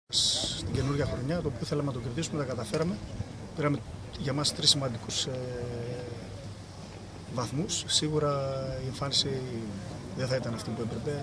Στην καινούργια χρονιά, το οποίο θέλαμε να το κερδίσουμε, τα καταφέραμε. Πήραμε για μας 3 σημαντικούς βαθμούς. Σίγουρα η εμφάνιση δεν θα ήταν αυτή που έπρεπε.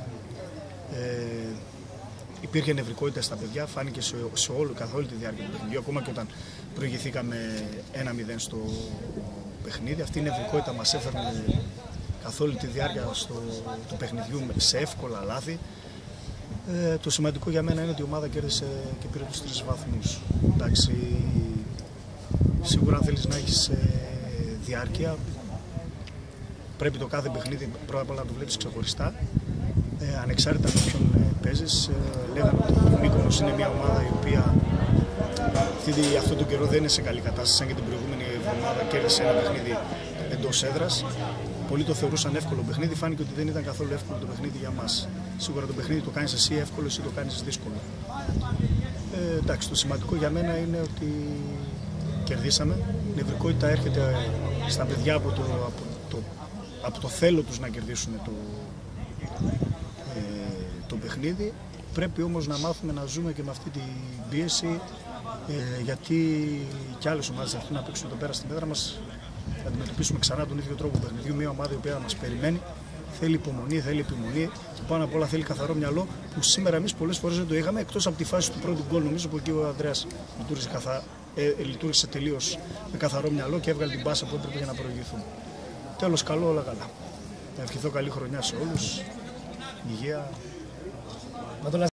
Υπήρχε νευρικότητα στα παιδιά, φάνηκε καθ' όλη τη διάρκεια του παιχνιδιού, ακόμα και όταν προηγηθήκαμε 1-0 στο παιχνίδι. Αυτή η νευρικότητα μας έφερνε καθ' όλη τη διάρκεια του παιχνιδιού σε εύκολα λάθη. Το σημαντικό για μένα είναι ότι η ομάδα κέρδισε και πήρε τους 3 βαθμούς. Εντάξει, σίγουρα αν θέλεις να έχεις διάρκεια, πρέπει το κάθε παιχνίδι πρώτα απ' όλα να το βλέπεις ξεχωριστά, ανεξάρτητα με ποιον παίζεις. Λέγανε ότι η Μύκονος είναι μια ομάδα η οποία αυτόν τον καιρό δεν είναι σε καλή κατάσταση, σαν και την προηγούμενη εβδομάδα κέρδισε ένα παιχνίδι εντός έδρας. Πολλοί το θεωρούσαν εύκολο παιχνίδι, φάνηκε ότι δεν ήταν καθόλου εύκολο το παιχνίδι για μας. Σίγουρα το παιχνίδι το κάνεις εσύ εύκολο, εσύ το κάνεις δύσκολο. Εντάξει, το σημαντικό για μένα είναι ότι κερδίσαμε. Η νευρικότητα έρχεται στα παιδιά από το θέλω τους να κερδίσουν το παιχνίδι. Πρέπει όμως να μάθουμε να ζούμε και με αυτή την πίεση, γιατί και άλλες ομάδες θα έρθουν να παίξουν εδώ πέρα στην έδρα μας. Να αντιμετωπίσουμε ξανά τον ίδιο τρόπο παιχνιδιού. Μια ομάδα η οποία μας περιμένει, θέλει υπομονή, θέλει επιμονή και πάνω απ' όλα θέλει καθαρό μυαλό, που σήμερα εμείς πολλές φορές δεν το είχαμε, εκτός από τη φάση του πρώτου γκολ. Νομίζω που εκεί ο Ανδρέας λειτουργήσε τελείως με καθαρό μυαλό και έβγαλε την πάσα που έπρεπε για να προηγηθούν. Τέλος, καλό, όλα καλά. Να ευχηθώ καλή χρονιά σε όλους, υγεία.